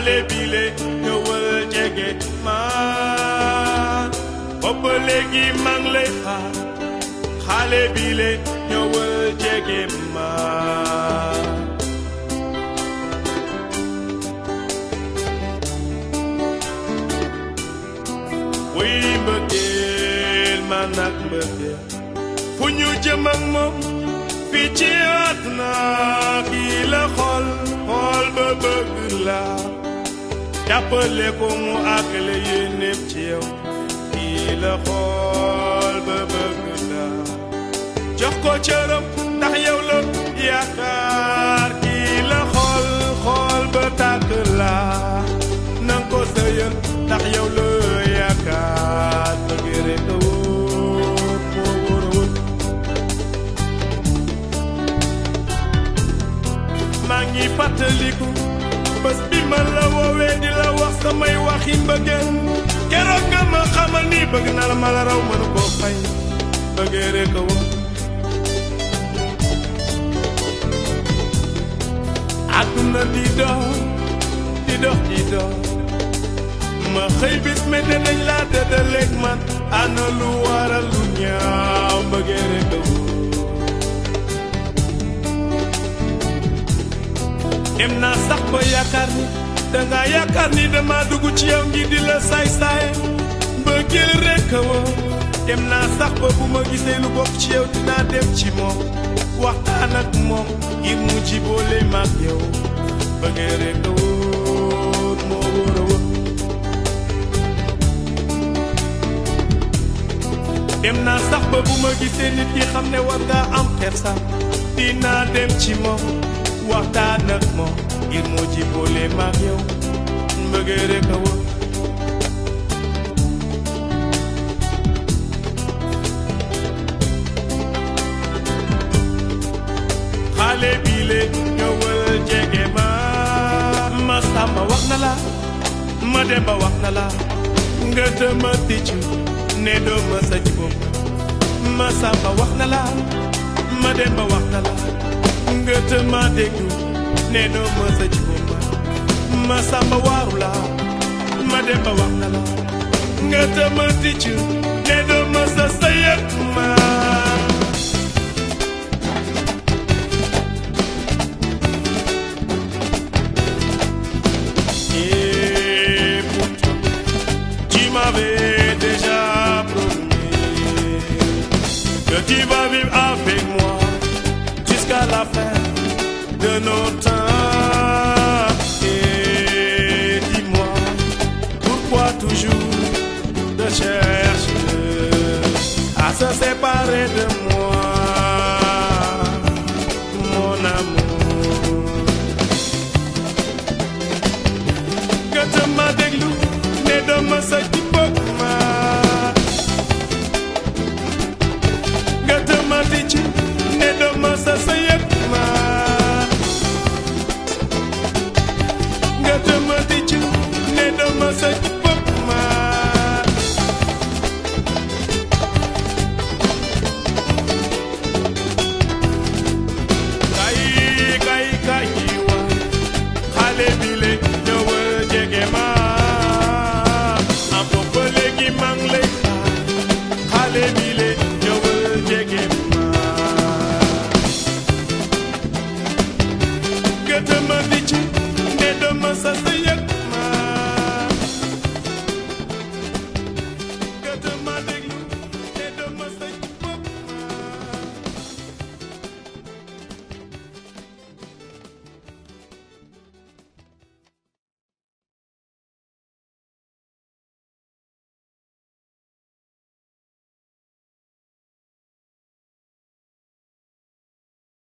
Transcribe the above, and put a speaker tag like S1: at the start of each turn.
S1: xale bile ñëwal jege ma booba léegi maa ngi lay xaar xale bile ñëwal jege ma wuy mbëggeel man ak mbëggeel fu ñu jëm ak moom fii ci àdduna kii la xool ba bëgg la jàppale ko mu àggale yéenéem ci yow kii la xool ba bëgg la jox ko cëram ndax yow la yaakaar kii la xool ba tàgg la nang ko sëyal ndax yow la yaakaar bëgg rek a wóor moo wóor a wóor maa ngi fàttaliku bés bi ma la woowee di la wax samay waxi mbëggeel keroog nga ma xamal ni bëgg na la ma la raw mënu koo fay bëggee rek a wóor àdduna di dox ma xëy bis me ne nañ laa dëddaleeg man ana lu waral lu ñaaw bëggee rek a wóor dem naa sax ba yaakaar ni danga yaakaar ni dama dugg ci yow ngi di la saay-saay mbëggeel rek a wóor dem naa sax ba bu ma gisee lu bokk ci yow dinaa dem ci moom waxtaan ak moom ngir mu jiboole maag yow bëggee rek a wóor moo wóor a wóor dem naa sax ba bu ma gisee nit ki xam ne war nga am kersa dinaa dem ci moom waxtaan ak moom ngir mu jiboole maag yow bëggee rek a wóor xale bile ñëwal jege ma Samba wax na la ma Demba wax na la nga dama ticcu ne doo ma sa ci bopp ma Samba wax na la ma Demba wax na la nga dama déggu ne doo ma sa ci bopp ma Samba waaru la ma Demba wax na la nga dama ticcu ne doo ma sa yëg ma déjà promis que tu vas vivre avec moi jusqu'à la fin de nos temps. Et dis-moi pourquoi toujours te chercher à se séparer de moi, mon amour. Que te m'a déglu, ne de me